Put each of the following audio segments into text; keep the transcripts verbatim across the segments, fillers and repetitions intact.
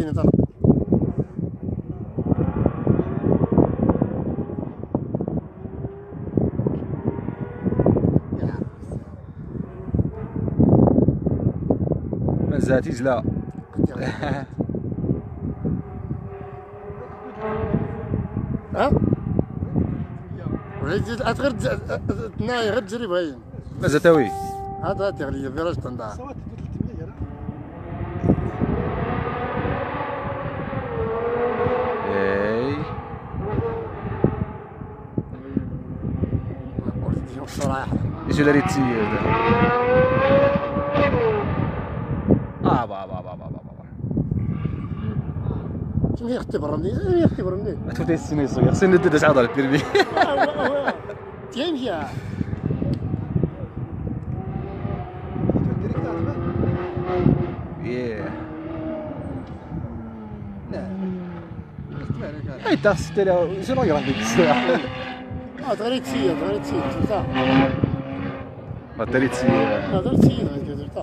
عاوتاني طلق. ما زاتيش لا. ها؟ وعيد غير تناي غير تجري باين. ما زاتاوي. هذا تغلي فراش تنضع. اي. الصراحة. ايش اللي ريت سير ده؟ اه با با با با با با. شنو يختبر مني؟ يختبر مني. ما تفوتي السنة صغير، سنة داش عضل البيرمي. تيمشي. Yeah. هاي تاخذ تلا شنو يروح ديك الساعة؟ اه تغريت سير تغريت سير ترتاح. ما تريد سير. لا درت سير غير ترتاح.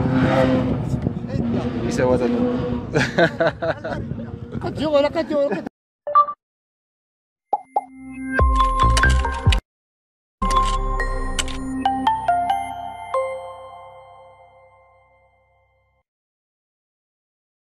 يسوى هذا. قد جوا ولا قد جوا.